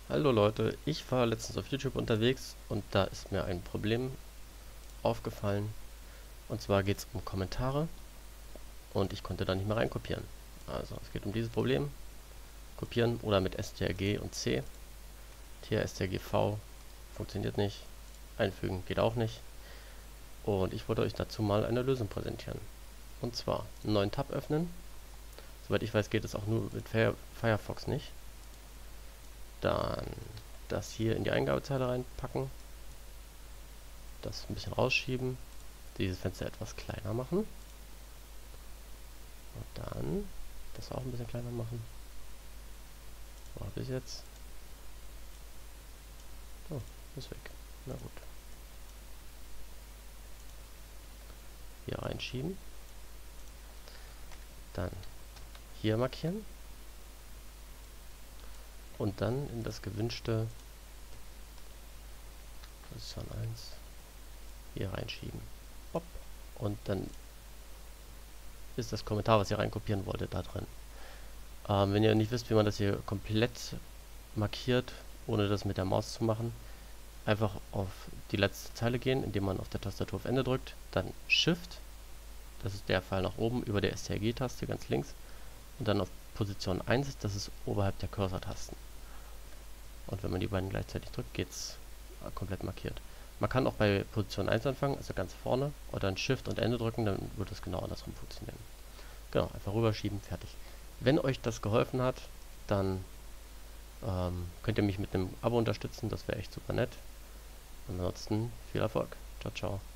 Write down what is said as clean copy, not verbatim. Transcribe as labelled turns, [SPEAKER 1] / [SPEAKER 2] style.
[SPEAKER 1] Hallo Leute, ich war letztens auf YouTube unterwegs und da ist mir ein Problem aufgefallen. Und zwar geht es um Kommentare und ich konnte da nicht mehr reinkopieren. Also es geht um dieses Problem. Kopieren oder mit strg und c. strgv funktioniert nicht. Einfügen geht auch nicht. Und ich wollte euch dazu mal eine Lösung präsentieren. Und zwar einen neuen Tab öffnen. Soweit ich weiß, geht es auch nur mit Firefox nicht. Dann das hier in die Eingabezeile reinpacken. Das ein bisschen rausschieben. Dieses Fenster etwas kleiner machen. Und dann das auch ein bisschen kleiner machen. Wo habe ich jetzt? Oh, ist weg. Na gut. Hier reinschieben. Dann hier markieren. Und dann in das gewünschte Position 1 hier reinschieben. Hopp. Und dann ist das Kommentar, was ihr reinkopieren wolltet, da drin. Wenn ihr nicht wisst, wie man das hier komplett markiert, ohne das mit der Maus zu machen, einfach auf die letzte Zeile gehen, indem man auf der Tastatur auf Ende drückt, dann Shift, das ist der Pfeil nach oben über der STRG-Taste ganz links, und dann auf Position 1, das ist oberhalb der Cursor-Tasten. Und wenn man die beiden gleichzeitig drückt, geht es komplett markiert. Man kann auch bei Position 1 anfangen, also ganz vorne, und dann Shift und Ende drücken, dann wird es genau andersrum funktionieren. Genau, einfach rüberschieben, fertig. Wenn euch das geholfen hat, dann könnt ihr mich mit einem Abo unterstützen, das wäre echt super nett. Ansonsten viel Erfolg. Ciao, ciao.